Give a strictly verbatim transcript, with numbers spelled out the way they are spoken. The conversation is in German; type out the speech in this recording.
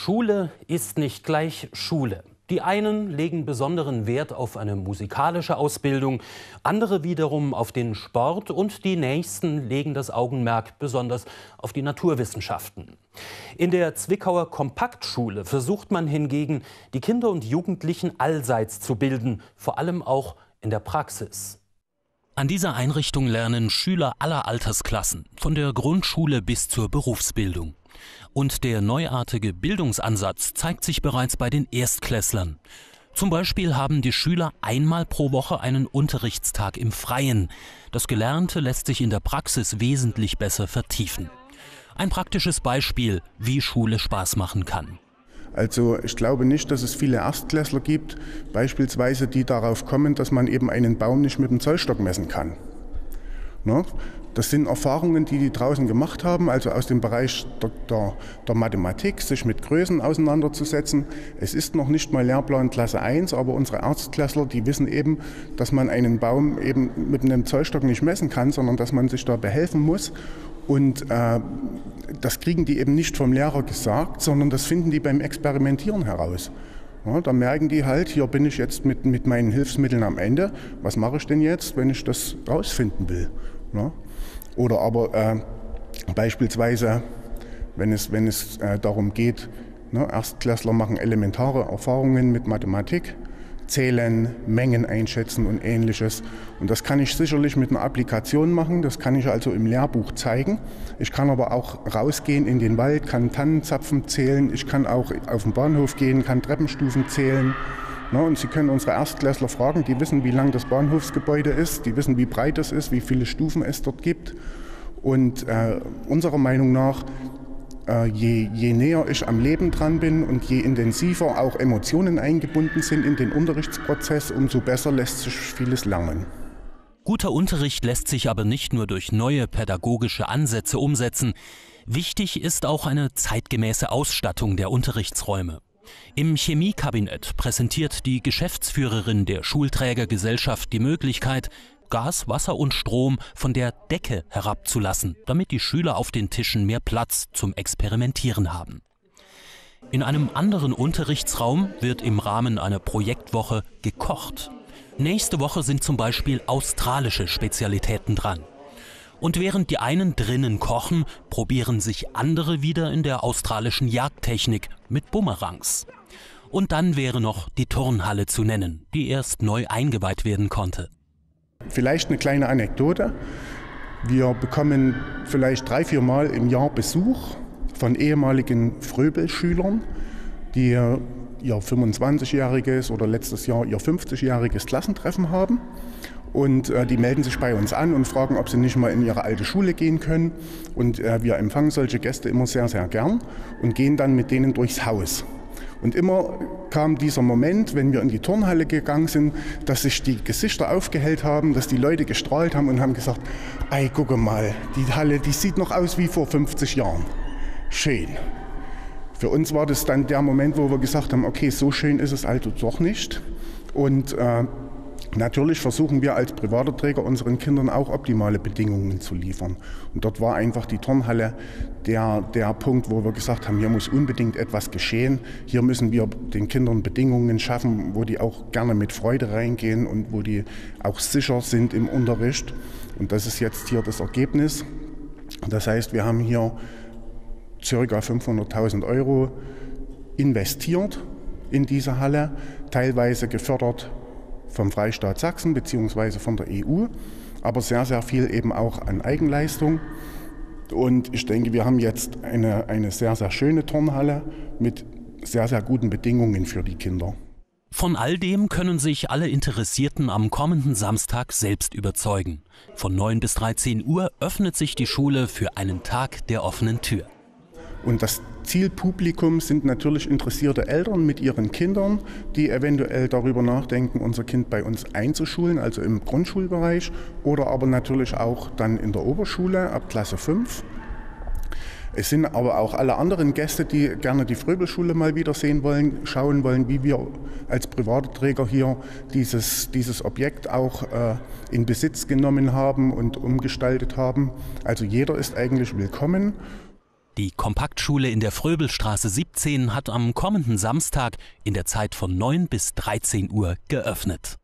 Schule ist nicht gleich Schule. Die einen legen besonderen Wert auf eine musikalische Ausbildung, andere wiederum auf den Sport und die nächsten legen das Augenmerk besonders auf die Naturwissenschaften. In der Zwickauer Kompaktschule versucht man hingegen, die Kinder und Jugendlichen allseits zu bilden, vor allem auch in der Praxis. An dieser Einrichtung lernen Schüler aller Altersklassen, von der Grundschule bis zur Berufsbildung. Und der neuartige Bildungsansatz zeigt sich bereits bei den Erstklässlern. Zum Beispiel haben die Schüler einmal pro Woche einen Unterrichtstag im Freien. Das Gelernte lässt sich in der Praxis wesentlich besser vertiefen. Ein praktisches Beispiel, wie Schule Spaß machen kann. Also ich glaube nicht, dass es viele Erstklässler gibt, beispielsweise die darauf kommen, dass man eben einen Baum nicht mit dem Zollstock messen kann. Ne? Das sind Erfahrungen, die die draußen gemacht haben, also aus dem Bereich der, der, der Mathematik, sich mit Größen auseinanderzusetzen. Es ist noch nicht mal Lehrplan Klasse eins, aber unsere Erstklässler, die wissen eben, dass man einen Baum eben mit einem Zollstock nicht messen kann, sondern dass man sich da behelfen muss. Und äh, das kriegen die eben nicht vom Lehrer gesagt, sondern das finden die beim Experimentieren heraus. Ja, da merken die halt, hier bin ich jetzt mit, mit meinen Hilfsmitteln am Ende. Was mache ich denn jetzt, wenn ich das rausfinden will? Ja? Oder aber äh, beispielsweise, wenn es, wenn es äh, darum geht, ne, Erstklässler machen elementare Erfahrungen mit Mathematik, Zählen, Mengen einschätzen und Ähnliches. Und das kann ich sicherlich mit einer Applikation machen, das kann ich also im Lehrbuch zeigen. Ich kann aber auch rausgehen in den Wald, kann Tannenzapfen zählen, ich kann auch auf den Bahnhof gehen, kann Treppenstufen zählen. Na, und Sie können unsere Erstklässler fragen, die wissen, wie lang das Bahnhofsgebäude ist, die wissen, wie breit es ist, wie viele Stufen es dort gibt. Und äh, unserer Meinung nach, äh, je, je näher ich am Leben dran bin und je intensiver auch Emotionen eingebunden sind in den Unterrichtsprozess, umso besser lässt sich vieles lernen. Guter Unterricht lässt sich aber nicht nur durch neue pädagogische Ansätze umsetzen. Wichtig ist auch eine zeitgemäße Ausstattung der Unterrichtsräume. Im Chemiekabinett präsentiert die Geschäftsführerin der Schulträgergesellschaft die Möglichkeit, Gas, Wasser und Strom von der Decke herabzulassen, damit die Schüler auf den Tischen mehr Platz zum Experimentieren haben. In einem anderen Unterrichtsraum wird im Rahmen einer Projektwoche gekocht. Nächste Woche sind zum Beispiel australische Spezialitäten dran. Und während die einen drinnen kochen, probieren sich andere wieder in der australischen Jagdtechnik mit Bumerangs. Und dann wäre noch die Turnhalle zu nennen, die erst neu eingeweiht werden konnte. Vielleicht eine kleine Anekdote. Wir bekommen vielleicht drei, vier Mal im Jahr Besuch von ehemaligen Fröbel-Schülern, die ihr fünfundzwanzigjähriges oder letztes Jahr ihr fünfzigjähriges Klassentreffen haben. Und äh, die melden sich bei uns an und fragen, ob sie nicht mal in ihre alte Schule gehen können. Und äh, wir empfangen solche Gäste immer sehr, sehr gern und gehen dann mit denen durchs Haus. Und immer kam dieser Moment, wenn wir in die Turnhalle gegangen sind, dass sich die Gesichter aufgehellt haben, dass die Leute gestrahlt haben und haben gesagt, ey, gucke mal, die Halle, die sieht noch aus wie vor fünfzig Jahren. Schön. Für uns war das dann der Moment, wo wir gesagt haben, okay, so schön ist es also doch nicht. Und äh, natürlich versuchen wir als privater Träger unseren Kindern auch optimale Bedingungen zu liefern. Und dort war einfach die Turnhalle der, der Punkt, wo wir gesagt haben, hier muss unbedingt etwas geschehen. Hier müssen wir den Kindern Bedingungen schaffen, wo die auch gerne mit Freude reingehen und wo die auch sicher sind im Unterricht. Und das ist jetzt hier das Ergebnis. Das heißt, wir haben hier ca. fünfhunderttausend Euro investiert in diese Halle, teilweise gefördert vom Freistaat Sachsen bzw. von der E U, aber sehr, sehr viel eben auch an Eigenleistung. Und ich denke, wir haben jetzt eine, eine sehr, sehr schöne Turnhalle mit sehr, sehr guten Bedingungen für die Kinder. Von all dem können sich alle Interessierten am kommenden Samstag selbst überzeugen. Von neun bis dreizehn Uhr öffnet sich die Schule für einen Tag der offenen Tür. Und das Zielpublikum sind natürlich interessierte Eltern mit ihren Kindern, die eventuell darüber nachdenken, unser Kind bei uns einzuschulen, also im Grundschulbereich oder aber natürlich auch dann in der Oberschule ab Klasse fünf. Es sind aber auch alle anderen Gäste, die gerne die Fröbel-Schule mal wieder sehen wollen, schauen wollen, wie wir als private Träger hier dieses, dieses Objekt auch äh, in Besitz genommen haben und umgestaltet haben. Also jeder ist eigentlich willkommen. Die Kompaktschule in der Fröbelstraße siebzehn hat am kommenden Samstag in der Zeit von neun bis dreizehn Uhr geöffnet.